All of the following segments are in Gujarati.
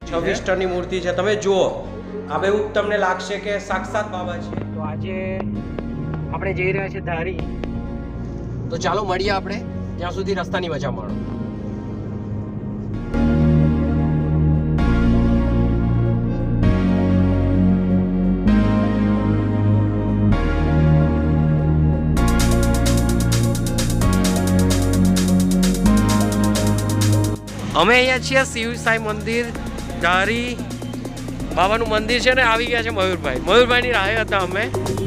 26 ટનની મૂર્તિ છે। તમે જુઓ આ બેવું તમને લાગશે કે સાક્ષાત બાબા છે। તો આજે આપણે જઈ રહ્યા છીએ ધારી, તો ચાલો મળીએ આપણે ત્યાં સુધી રસ્તાની મજા માણો। અમે અહીંયા છીએ શિવ સાઈ મંદિર ધારી બાબાનું મંદિર છે ને, આવી ગયા છે મયુરભાઈની રાહે હતા અમે।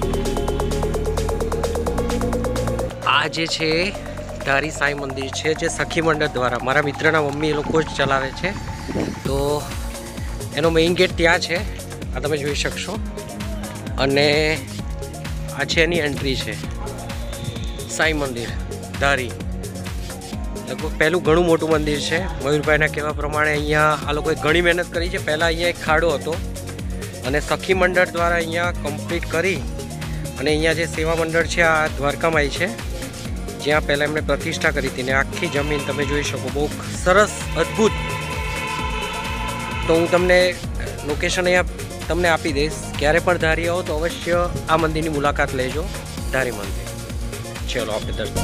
આ જે છે ધારી સાઈ મંદિર છે, જે સખી મંડળ દ્વારા મારા મિત્રના મમ્મી એ લોકો જ ચલાવે છે। તો એનો મેઇન ગેટ ત્યાં છે, આ તમે જોઈ શકશો, અને આ છે એની એન્ટ્રી છે સાઈ મંદિર ધારી। લગભગ પહેલું ઘણું મોટું મંદિર છે। મયુરભાઈના કહેવા પ્રમાણે અહીંયા આ લોકોએ ઘણી મહેનત કરી છે। પહેલાં અહીંયા એક ખાડો હતો અને સખી મંડળ દ્વારા અહીંયા કમ્પ્લીટ કરી અને અહીંયા જે સેવા મંડળ છે આ દ્વારકામાં છે, જ્યાં પહેલાં એમણે પ્રતિષ્ઠા કરી હતી ને આખી જમીન તમે જોઈ શકો, બહુ સરસ અદ્ભુત। તો હું તમને લોકેશન અહીંયા તમને આપી દઈશ, ક્યારે પણ ધારી આવો તો અવશ્ય આ મંદિરની મુલાકાત લેજો, ધારી મંદિર। ચલો આપણે દર્શન।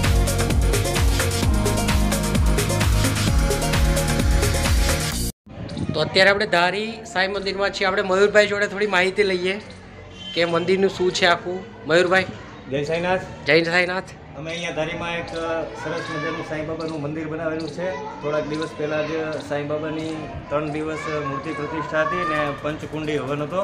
તો અત્યારે આપણે ધારી સાઈ મંદિરમાં છીએ। આપણે મયુરભાઈ જોડે થોડી માહિતી લઈએ કે મંદિરનું શું છે આખું। મયુરભાઈ, જય સાઈનાથ। જય સાઈનાથ। અમે અહીંયા ધારીમાં એક સરસ મજાનું સાંઈબાબાનું મંદિર બનાવેલું છે। થોડાક દિવસ પહેલાં જ સાંઈબાબાની 3 દિવસ મૂર્તિ પ્રતિષ્ઠા હતી ને પંચકુંડી હવન હતો।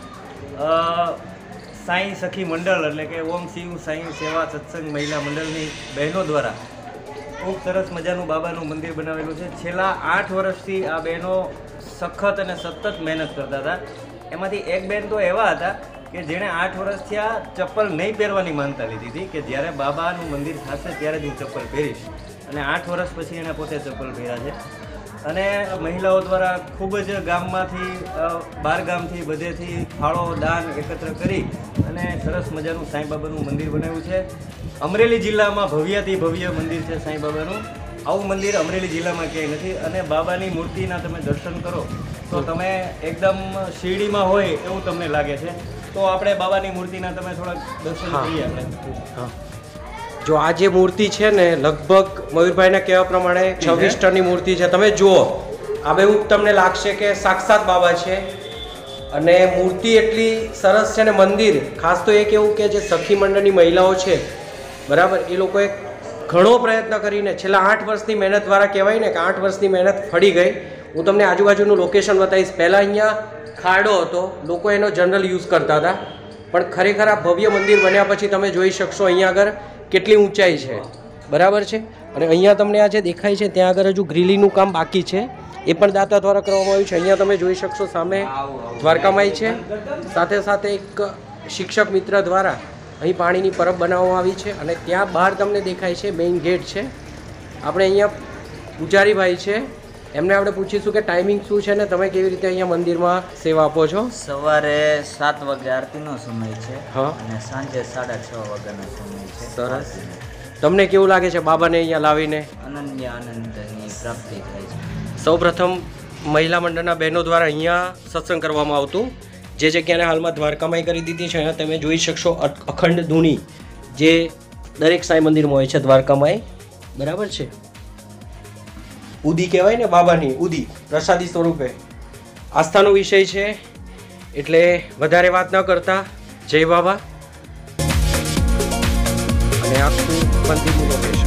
સાંઈ સખી મંડળ એટલે કે ઓમ શિવ સાંઈ સેવા સત્સંગ મહિલા મંડળની બહેનો દ્વારા ખૂબ સરસ મજાનું બાબાનું મંદિર બનાવેલું છે। છેલ્લા 8 વર્ષથી આ બહેનો સખત અને સતત મહેનત કરતા હતા। એમાંથી એક બેન તો એવા હતા કે જેણે 8 વર્ષ થયા ચપ્પલ નહીં પહેરવાની માનતા લીધી હતી કે જ્યારે બાબાનું મંદિર થશે ત્યારે જ હું ચપ્પલ પહેરીશ, અને 8 વર્ષ પછી એણે પોતે ચપ્પલ પહેર્યા છે। અને મહિલાઓ દ્વારા ખૂબ જ ગામમાંથી બહાર ગામથી બધેથી ફાળો દાન એકત્ર કરી અને સરસ મજાનું સાંઈબાબાનું મંદિર બનાવ્યું છે। અમરેલી જિલ્લામાં ભવ્યથી ભવ્ય મંદિર છે સાંઈબાબાનું। આવું મંદિર અમરેલી જિલ્લામાં ક્યાંય નથી, અને બાબાની મૂર્તિના તમે દર્શન કરો તો તમે એકદમ શિરડીમાં હોય એવું તમને લાગે છે। તો આપણે બાબાની મૂર્તિના તમે થોડાક દર્શન કરીએ આપણે। જો આ જે મૂર્તિ છે ને, લગભગ મયુરભાઈના કહેવા પ્રમાણે 26 ટનની મૂર્તિ છે। તમે જુઓ આ બેવું તમને લાગશે કે સાક્ષાત બાબા છે, અને મૂર્તિ એટલી સરસ છે ને મંદિર ખાસ તો એક એવું કે જે સખી મંડળની મહિલાઓ છે બરાબર, એ લોકોએ ઘણો પ્રયત્ન કરીને છેલ્લા 8 વર્ષની મહેનત દ્વારા કહેવાય ને કે 8 વર્ષની મહેનત ફળી ગઈ। હું તમને આજુબાજુનું લોકેશન બતાવીશ। પહેલાં અહીંયા ખાડો હતો, લોકો એનો જનરલ યુઝ કરતા હતા, પણ ખરેખર આ ભવ્ય મંદિર બન્યા પછી તમે જોઈ શકશો અહીંયા આગળ કેટલી ઊંચાઈ છે બરાબર છે। અને અહીંયા તમને આ જે દેખાય છે ત્યાં આગળ હજુ ગ્રીલીનું કામ બાકી છે, એ પણ દાતા દ્વારા કરવામાં આવ્યું છે। અહીંયા તમે જોઈ શકશો સામે દ્વારકામાઈ છે, સાથે સાથે એક શિક્ષક મિત્ર દ્વારા અહીં પાણીની પરબ બનાવવામાં આવી છે, અને ત્યાં બહાર તમને દેખાય છે મેઇન ગેટ છે। આપણે અહીંયા પૂજારીભાઈ છે, એમને આપણે પૂછીશું કે ટાઈમિંગ શું છે ને તમે કેવી રીતે અહીંયા મંદિરમાં સેવા આપો છો। સવારે 7 વાગે આરતીનો સમય છે, હા, અને સાંજે 6:30 વાગ્યાનો સમય છે। સરસ। તમને કેવું લાગે છે બાબાને અહીંયા લાવીને? અનન્ય આનંદની પ્રાપ્તિ થાય છે। સૌપ્રથમ મહિલા મંડળના બહેનો દ્વારા અહીંયા સત્સંગ કરવામાં આવતું, જે જગ્યાને હાલમાં દ્વારકામાં કરી દીધી છે। અહીંયા તમે જોઈ શકશો અખંડ ધૂણી જે દરેક સાંઈ મંદિરમાં હોય છે દ્વારકામાં, બરાબર છે। ઉદી કહેવાય ને બાબાની, ઉદી પ્રસાદી સ્વરૂપે આસ્થાનો વિષય છે, એટલે વધારે વાત ન કરતા જય બાબા। અને આખું મંદિરનું લોકેશન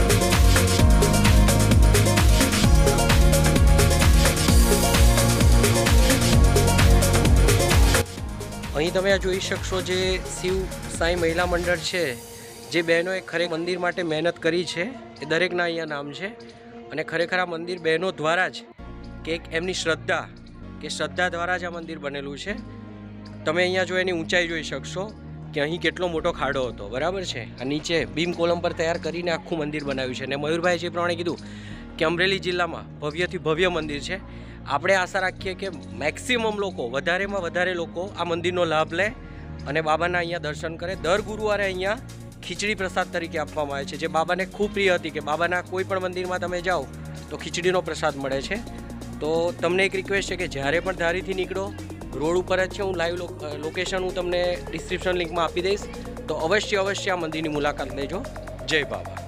અહીં તમે આ જોઈ શકશો, જે શિવ સાંઈ મહિલા મંડળ છે, જે બહેનોએ ખરેખર મંદિર માટે મહેનત કરી છે, એ દરેકના અહીંયા નામ છે। અને ખરેખર આ મંદિર બહેનો દ્વારા જ કે એક એમની શ્રદ્ધા દ્વારા જ આ મંદિર બનેલું છે। તમે અહીંયા જો એની ઊંચાઈ જોઈ શકશો કે અહીં કેટલો મોટો ખાડો હતો બરાબર છે। આ નીચે બીમ કોલમ પર તૈયાર કરીને આખું મંદિર બનાવ્યું છે। અને મયુરભાઈ જે પ્રમાણે કીધું કે અમરેલી જિલ્લામાં ભવ્યથી ભવ્ય મંદિર છે। આપણે આશા રાખીએ કે મેક્સિમમ લોકો, વધારેમાં વધારે લોકો આ મંદિરનો લાભ લે અને બાબાના અહીંયા દર્શન કરે। દર ગુરુવારે અહીંયા ખીચડી પ્રસાદ તરીકે આપવામાં આવે છે, જે બાબાને ખૂબ પ્રિય હતી કે બાબાના કોઈ પણ મંદિરમાં તમે જાઓ તો ખીચડીનો પ્રસાદ મળે છે। તો તમને એક રિક્વેસ્ટ છે કે જ્યારે પણ ધારીથી નીકળો, રોડ ઉપર જ છે, હું લાઈવ લોકેશન હું તમને ડિસ્ક્રિપ્શન લિંકમાં આપી દઈશ, તો અવશ્ય આ મંદિરની મુલાકાત લેજો. જય બાબા.